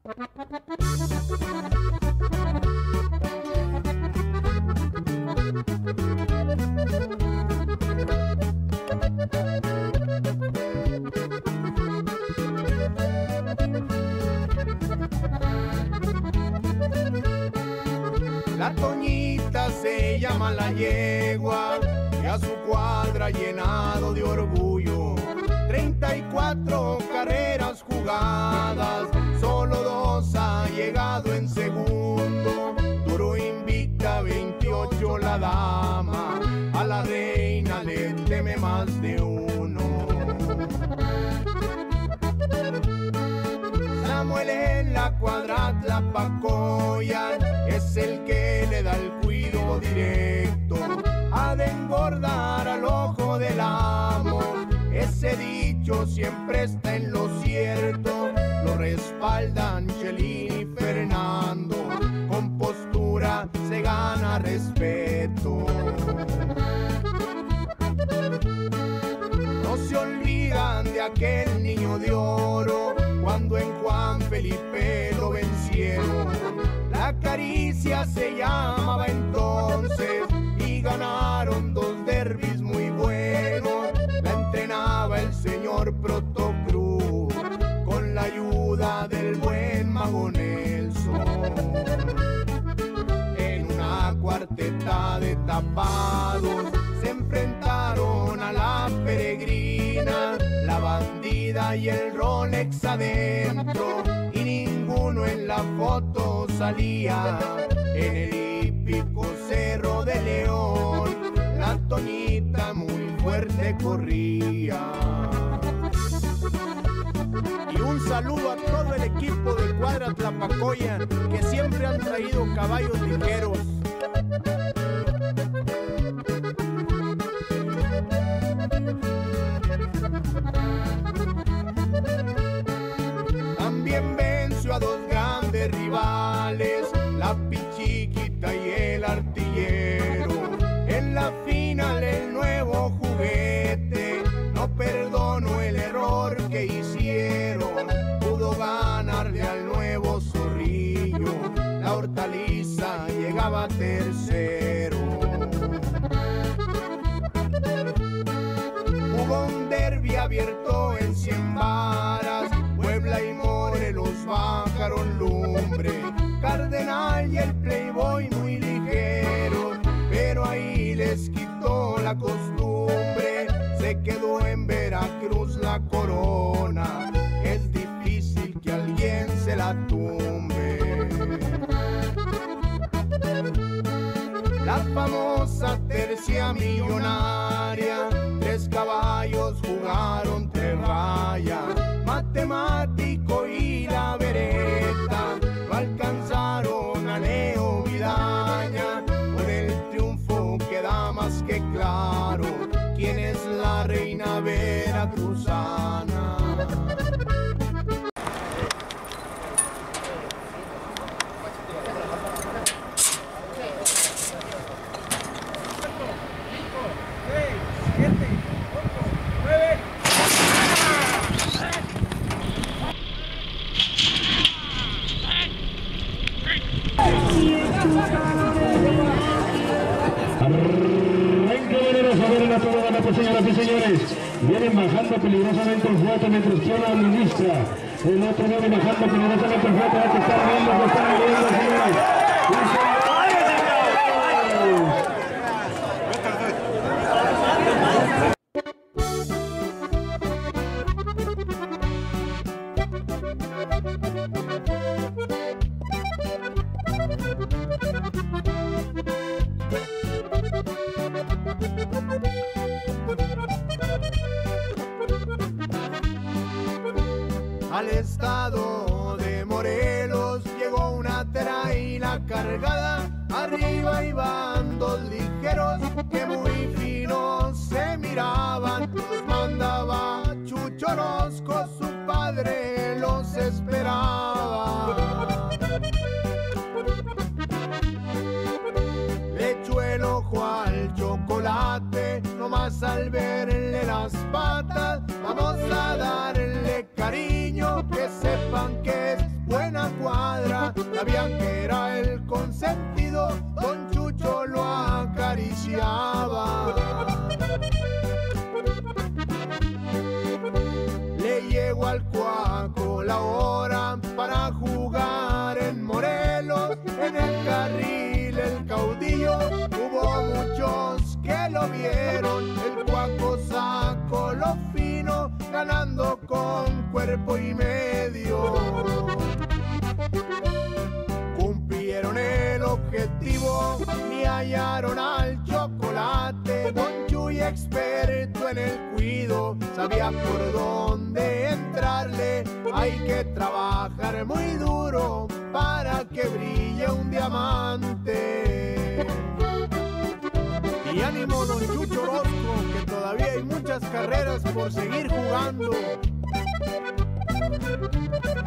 La Toñita se llama la yegua y a su cuadra llenado de orgullo. 34 carreras jugadas, solo 2 ha llegado en segundo. Duro invicta 28 la dama, a la reina le teme más de uno. Samuel en la cuadra Tlapacoyan es el que le da el cuido directo. Ha de engordar al ojo del amo, ese dicho siempre está en lo cierto. Lo respaldan Chelín y Fernando, con postura se gana respeto. No se olvidan de aquel niño de oro, cuando en Juan Felipe lo vencieron. La Caricia se llamaba entonces y ganaron 2 derbis muy buenos. La entrenaba el señor Protocruz con la ayuda del buen Mago Nelson. En una cuarteta de tapados se enfrentaron a la Peregrina, la Bandida y el Rolex adentro, y ninguno en la foto salía. En el hípico Cerro de León la Toñita muy fuerte corría. Y un saludo a todo el equipo de cuadra Tlapacoyan, que siempre han traído caballos ligeros. También venció a 2 grandes rivales, la Pichiquita y el Artillero. En la final el nuevo juguete no perdonó el error que hicieron. Pudo ganarle al nuevo Zorrillo, la Hortaliza llegaba tercero. Hubo un derbi abierto en 100 varas, Puebla y Morelos bajaron lumbre. Cardenal y el Playboy muy ligeros, pero ahí les quitó la costumbre. Se quedó en Veracruz la corona, es difícil que alguien se la tumbe. La famosa tercia millonaria, 3 caballos jugaron 3 rayas. Matemático y la Vereta no alcanzaron a Leo Vidaña. Con el triunfo queda más que claro quién es la reina veracruzana. Señoras y señores, vienen bajando peligrosamente el fuerte mientras que la administra. El otro viene bajando peligrosamente el fuerte, que están viendo, señores. Al estado de Morelos llegó una traila cargada, arriba iban 2 ligeros que muy finos se miraban. Los mandaba Chucho Orozco, su padre los esperaba. Le echó el ojo al chocolate, nomás al verle las patas. Vamos a darle cariño, que sepan que es buena sabían que era el consentido, don Chucho lo acariciaba. Le llegó al Cuaco la hora para jugar en Morelos, en el carril el caudillo, hubo muchos que lo vieron, el Cuaco sacó lo fino, ganando con cuerpo y medio. Cumplieron el objetivo, ni hallaron al Chocolate, don Chuy experto en el cuido, sabía por dónde entrarle, hay que trabajar muy duro para que brille un diamante. Y ánimo don Chucho Orozco, que todavía hay muchas carreras por seguir jugando.